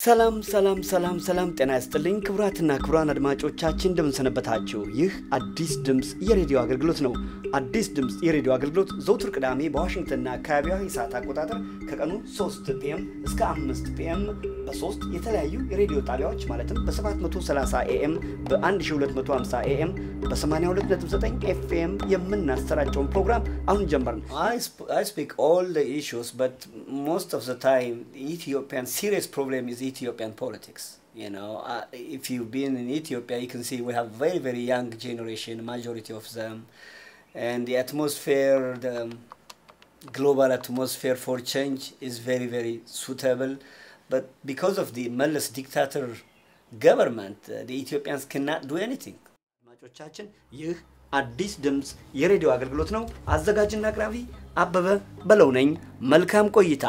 ሰላም ጤና ይስጥልኝ ክብራትና ክብራን አድማጮቻችን እንደምን ሰነበታችሁ ይህ አዲስ ድምጽ የሬዲዮ አገልግሎት ነው አዲስ ድምጽ የሬዲዮ አገልግሎት ዘውትር ቅዳሜ በዋሽንግተንና አካባቢዋ የሰዓት አቆጣጠር ከቀኑ 3 PM እስከ 5 PM በሶስት የተለያዩ የሬዲዮ ጣቢያዎች ማለትም በ730 AM በ1250 AM በ82.9 FM የምናስተላልፈውን ፕሮግራም አሁን ጀመርን I speak all the issues but most of the time Ethiopian serious problem is Ethiopian politics you know if you've been in Ethiopia you can see we have very young generation majority of them and the atmosphere the global atmosphere for change is very suitable but because of the Meles dictator government the Ethiopians cannot do anything አድማጮቻችን ይህ አዲስ ድምጽ የሬዲዮ አገልግሎት ነው አዘጋጅና አቅራቢ አበበ በለው ነኝ መልካም ቆይታ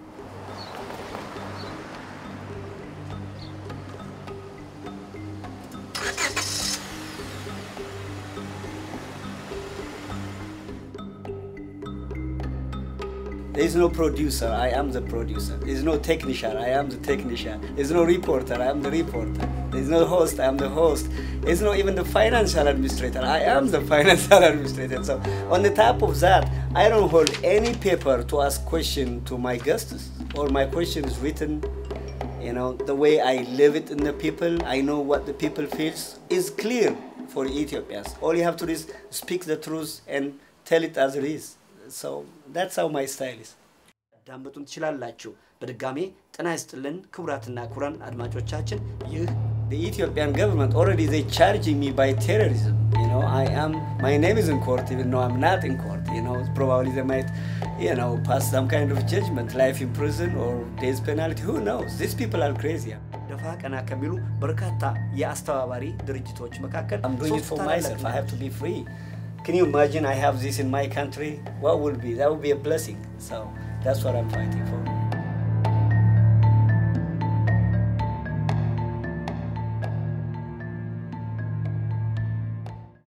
There is no producer, I am the producer. There is no technician, I am the technician. There is no reporter, I am the reporter. There is no host, I am the host. There is no even the financial administrator, I am the financial administrator. So on the top of that, I don't hold any paper to ask question to my guests or my question is written, you know, the way I live it in the people, I know what the people feels is clear for Ethiopians. All you have to do is speak the truth and tell it as it is. So that's how my style is ዳምጡን ትችላላችሁ በድጋሜ ጤና ይስጥልን ክብራትና ክብራን አድማጮቻችን ይህ the Ethiopian government already they charging me by terrorism you know my name is in court even though I'm not in court you know probably they might you know pass some kind of judgment life in prison or death penalty who knows these people are crazy ደፋ ቀና ከሚሉ በርካታ የአስተባባሪ ድርጅቶች መካከል I'm doing it for myself I have to be free Can you imagine I have this in my country? What will be? That would be a blessing. So that's what I'm fighting for.